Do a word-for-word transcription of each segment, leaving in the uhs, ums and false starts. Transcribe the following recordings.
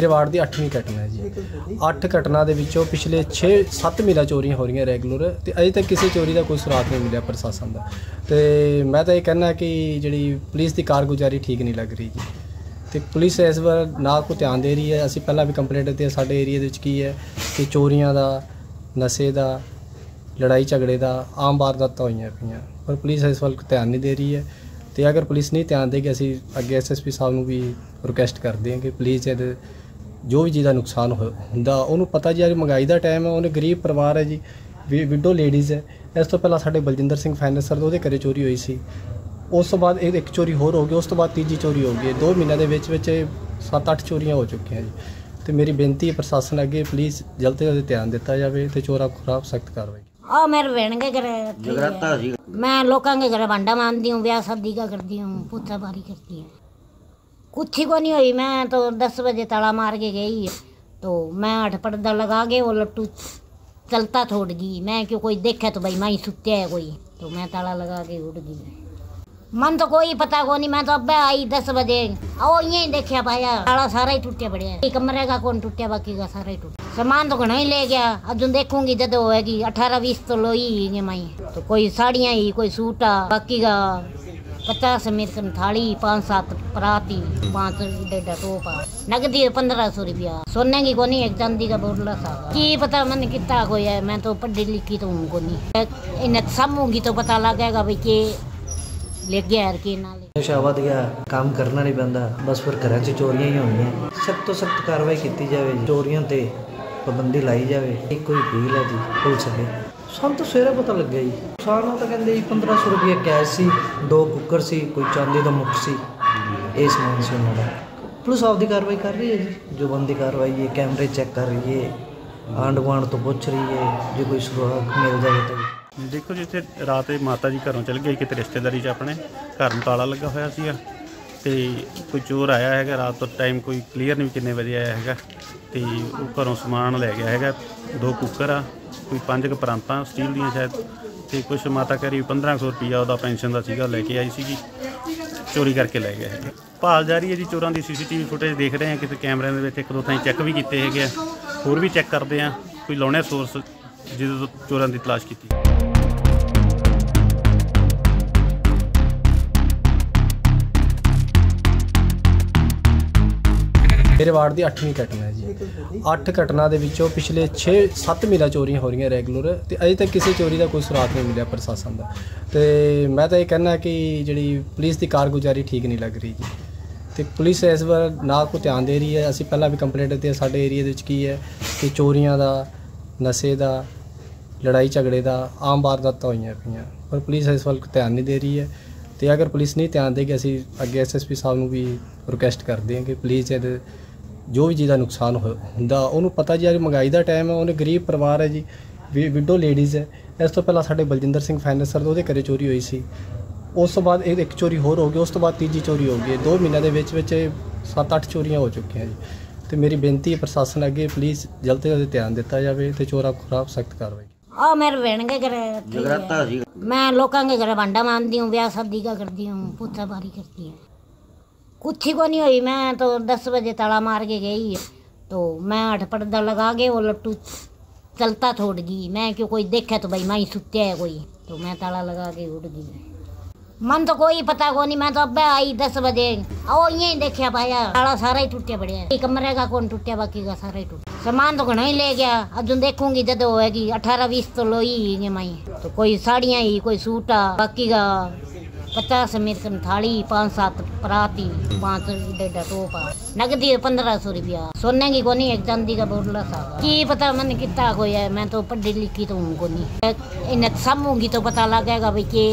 मेरे वार्ड की अठवीं घटना है जी। अठ घटना के विचों पिछले छे सत्त महीना चोरियां हो रही रैगूलर, तो अजे तक किसी चोरी का कोई सुराग नहीं मिला प्रशासन का। तो मैं तो ये कहना कि जी पुलिस की कारगुजारी ठीक नहीं लग रही जी। तो पुलिस इस बार ना को ध्यान दे रही है। असी पहला भी कंप्लेंट दी साडे एरिया की है कि चोरियां का, नशे का, लड़ाई झगड़े का आम वारदातां होईयां पईयां, पर पुलिस इस वल ध्यान नहीं दे रही है। तो अगर पुलिस नहीं ध्यान देगी असी अगे एस एस पी साहब को भी रिक्वेस्ट करते हैं कि प्लीज़ जो भी चीज़ का नुकसान होंदा उन्होंने पता जी, महंगाई का टाइम है, उन्हें गरीब परिवार है जी, विडो लेडीज़ है। इस तो पहला साडे बलजिंदर सिंह फाइनेंसर उहदे घरे चोरी हुई सी, उस तो बाद एक चोरी होर हो गई, उस तो बाद तीजी चोरी हो गई। दो महीनों के विच विच सत्त अठ चोरियां हो चुकी हैं जी। तो मेरी बेनती है प्रशासन अगे प्लीज़ जल्द से जल्द ध्यान दिता जाए तो चोरा खराब सख्त कार्रवाई। आ मेरे बहन के घर मैं लोगों के घर भांडा मानती हूँ, ब्याह शादी का करती हूँ, पूछा बारी करती हूँ। कुछ ही को नहीं हुई। मैं तो दस बजे ताला मार के गई, तो मैं आठ पर्दा लगा के वो लट्टू चलता छोड़ गई। मैं क्यों कोई देखे तो भाई माई सुत्या है कोई, तो मैं ताला लगा के उड़ गई। मन तो कोई पता को नहीं। मैं तो अब आई दस बजे, आओ यहीं देखा पाया ताला सारा ही टूटिया पड़िया। कमरे का कौन टूटिया, बाकी का सारा ही टूट। सामान तो घना ही ले गया। अजू देखूंगी जब होएगी अठारह बीस तो लो ही माई। तो कोई साड़ियाँ ही, कोई सूटा, बाकी का पचास अमेरिकन थाली, पाँच सात पराती, पाँच डेढ़ टोपा, नगदी पंद्रह सौ रुपया। सोने की कोनी, एक चांदी का बोतला सा की पता मैंने कितना कोई है। मैं तो पढ़ी लिखी तो हूँ कोनी, इन्हें समूंगी तो पता लगेगा भाई के ले गया यार के ना ले। नशा वध गया, काम करना नहीं पैंदा, बस फिर घर च चोरियां ही होंदियां। सख्त तो सख्त कार्रवाई की जाए, चोरियां ते पाबंदी लाई जाए। एक कोई डील है जी पुलिस अगे सानू तो सवेरे पता लग गया जी। सानू तो कहते जी पंद्रह सौ रुपये कैश सी, दो कुकर सी, कोई चांदी का मुख सी, ये समान से उन्होंने। पुलिस आपकी कार्रवाई कर रही है जी, जो बनती कार्रवाई है। कैमरे चेक कर रही है, आंढ गुआंढ तो पूछ रही है, जो कोई सुराग मिल जाए तो। देखो जिथे रात माता जी घरों चल गई कितने रिश्तेदारी च, अपने घर में ताला लगा होया सीगा, ते कोई चोर आया है रात तो टाइम कोई क्लीयर नहीं किन्ने बजे आया है, तो वो घरों समान लै गया है। दो कुकर आ, कोई पाँच क परांतां स्टील दियां शायद, तो कुछ माता कह रही पंद्रह सौ रुपया वह पेनशन का सीगा लैके आई सी, चोरी करके लै गया है। भाल जारी है जी चोरों की। C C T V footage देख रहे हैं, कितने कैमरे में एक दो थाई चैक भी किए है, होर भी चैक करते हैं, कोई लाने सोर्स जिस चोरों की तलाश की। मेरे वार्ड की अठवीं घटना है जी। अठ घटना के विचों पिछले छे सत्त महीना चोरियां हो रही रैगूलर, तो अजे तक किसी चोरी का कोई सुराग नहीं मिला प्रशासन का। तो मैं तो ये कहना कि जी पुलिस की कारगुजारी ठीक नहीं लग रही जी। तो पुलिस इस बार ना को ध्यान दे रही है। असी पहला भी कंप्लेंट दी साडे एरिया की है कि चोरियां का, नशे का, लड़ाई झगड़े का आम वारदातां होईयां पईयां, पर पुलिस इस वल ध्यान नहीं दे रही है। तो अगर पुलिस नहीं ध्यान देगी असी अगे एस एस पी साहब को भी रिक्वेस्ट करते हैं कि प्लीज़ जो भी चीज़ का नुकसान होंदा उन्होंने पता जी, महंगाई का टाइम है, उन्हें गरीब परिवार है जी, विडो लेडीज़ है। इस तो पहला साडे बलजिंदर सिंह फाइनेंसर उहदे घरे चोरी हुई सी, उस तो बाद एक चोरी होर हो गई, उस तो बाद तीजी चोरी हो गई। दो महीनों के विच विच सत्त अठ चोरियां हो चुकी हैं जी। तो मेरी बेनती है प्रशासन अगे प्लीज़ जल्द से जल्द ध्यान दिता जाए तो चोरा खराब सख्त कार्रवाई। आ मेरे बहन के घर मैं लोगों के घर भांडा मानती हूँ, ब्याह शादी का करती हूँ, पूछा बारी करती हूँ। कुछ ही को नहीं हुई। मैं तो दस बजे ताला मार के गई, तो मैं आठ पर्दा लगा के वो लट्टू चलता छोड़ गई। मैं क्यों कोई देखे तो भाई माई सुत्या है कोई, तो मैं ताला लगा के उड़ गई। मन तो कोई पता को नहीं। मैं तो अब आई दस बजे, आओ यहीं देखा पाया ताला सारा ही टूटिया पड़िया। कमरे का कौन टूटिया, बाकी का सारा ही टूट। सामान तो घना ही ले गया। अजू देखूंगी जब होएगी अठारह बीस तो लो ही माई। तो कोई साड़ियाँ ही, कोई सूटा, बाकी का पचास अमेरिकन थाली, पाँच सात पराती, पाँच डेढ़ टोपा, नगदी पंद्रह सौ रुपया। सोने की कोनी, एक चांदी का बोतला सा की पता मैंने कितना कोई है। मैं तो पढ़ी लिखी तो हूँ कोनी, इन्हें समूंगी तो पता लगेगा भाई के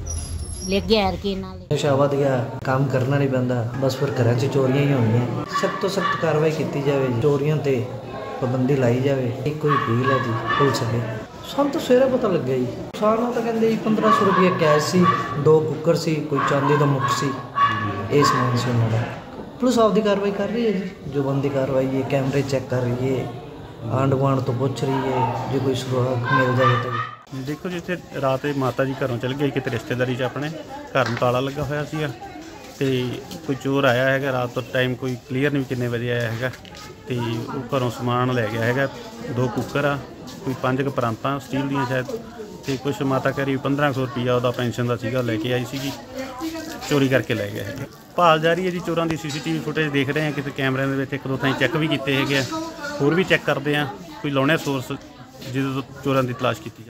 ले गया यार के ना ले। नशा वध गया, काम करना नहीं पैंदा, बस फिर घर च चोरियां ही होंदियां। सख्त तो सख्त कार्रवाई की जाए, चोरियां ते पाबंदी लाई जाए। एक कोई डील है जी पुलिस अगे सानू तो सवेरे पता लग गया जी। सानू तो कहते जी पंद्रह सौ रुपये कैश सी, दो कुकर सी, कोई चांदी का मुख सी, ये समान से उन्होंने। पुलिस आपकी कार्रवाई कर रही है जी, जो बनती कार्रवाई है। कैमरे चेक कर रही है, आंढ गुआंढ तो पूछ रही है, जो कोई सुराग मिल जाए तो। देखो जिथे रात माता जी घरों चल गई कितने रिश्तेदारी च, अपने घर में ताला लगा होया सीगा, ਤੇ ਕੋਈ ਚੋਰ ਆਇਆ ਹੈਗਾ ਰਾਤ ਤੋਂ ਟਾਈਮ ਕੋਈ ਕਲੀਅਰ ਨਹੀਂ ਕਿੰਨੇ ਵਜੇ ਆਇਆ ਹੈਗਾ ਤੇ ਉਹ ਘਰੋਂ ਸਮਾਨ ਲੈ ਗਿਆ ਹੈਗਾ। ਦੋ ਕੁੱਕਰ ਆ, ਕੋਈ ਪੰਜ ਕੁ ਪਰਾਂਤਾਂ ਸਟੀਲ ਦੀਆਂ ਸ਼ਾਇਦ, ਤੇ ਕੁਛ ਮਾਤਾ ਕਰੀ ਪੰਦਰਾਂ ਸੌ ਰੁਪਈਆ ਉਹਦਾ ਪੈਨਸ਼ਨ ਦਾ ਸੀਗਾ ਲੈ ਕੇ ਆਈ ਸੀਗੀ, ਚੋਰੀ ਕਰਕੇ ਲੈ ਗਿਆ ਹੈਗਾ। ਭਾਲ ਜਾਰੀ ਹੈ ਜੀ ਚੋਰਾਂ ਦੀ। ਸੀਸੀਟੀਵੀ ਫੁਟੇਜ ਦੇਖ ਰਹੇ ਹਾਂ, ਕਿਸੇ ਕੈਮਰਿਆਂ ਦੇ ਵਿੱਚ ਇੱਕ ਦੋ ਥਾਈਂ ਚੈੱਕ ਵੀ ਕੀਤੇ ਹੈਗੇ ਆ, ਹੋਰ ਵੀ ਚੈੱਕ ਕਰਦੇ ਆ, ਕੋਈ ਲਾਉਣੇ ਸੋਰਸ ਜਿਹਦੇ ਤੋਂ ਚੋਰਾਂ ਦੀ ਤਲਾਸ਼ ਕੀਤੀ ਜਾਵੇ।